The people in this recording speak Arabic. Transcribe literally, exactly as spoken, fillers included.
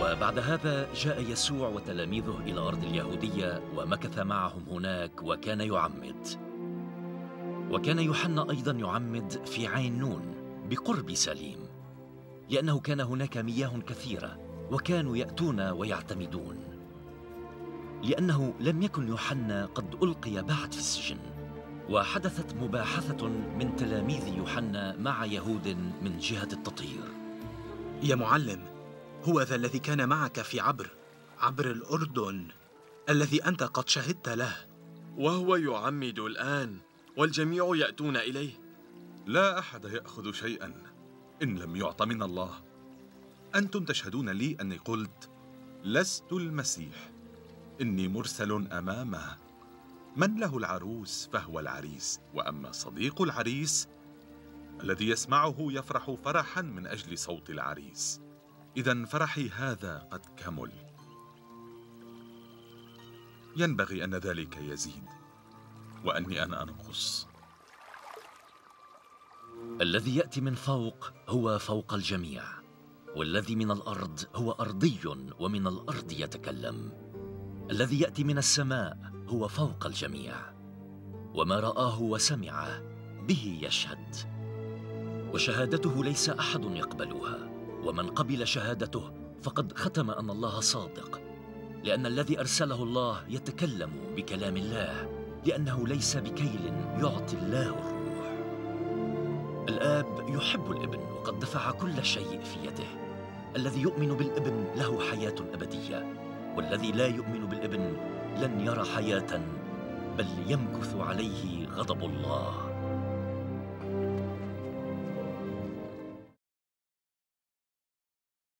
وبعد هذا جاء يسوع وتلاميذه إلى أرض اليهودية ومكث معهم هناك وكان يعمد. وكان يوحنا أيضا يعمد في عين نون بقرب ساليم، لأنه كان هناك مياه كثيرة وكانوا يأتون ويعتمدون، لأنه لم يكن يوحنا قد ألقي بعد في السجن. وحدثت مباحثة من تلاميذ يوحنا مع يهود من جهة التطهير. يا معلم، هو ذا الذي كان معك في عبر عبر الأردن، الذي أنت قد شهدت له، وهو يعمد الآن والجميع يأتون إليه. لا أحد يأخذ شيئا إن لم يعط من الله. أنتم تشهدون لي أني قلت لست المسيح، إني مرسل أمامه. من له العروس فهو العريس، وأما صديق العريس الذي يسمعه يفرح فرحا من أجل صوت العريس. إذن فرحي هذا قد كمل. ينبغي أن ذلك يزيد وأني أنا أنقص. الذي يأتي من فوق هو فوق الجميع، والذي من الأرض هو أرضي ومن الأرض يتكلم. الذي يأتي من السماء هو فوق الجميع، وما رآه وسمعه به يشهد، وشهادته ليس أحد يقبلها، ومن قبل شهادته فقد ختم أن الله صادق، لأن الذي أرسله الله يتكلم بكلام الله، لأنه ليس بكيل يعطي الله الروح. الآب يحب الابن وقد دفع كل شيء في يده. الذي يؤمن بالابن له حياة أبدية، والذي لا يؤمن بالابن لن يرى حياة، بل يمكث عليه غضب الله.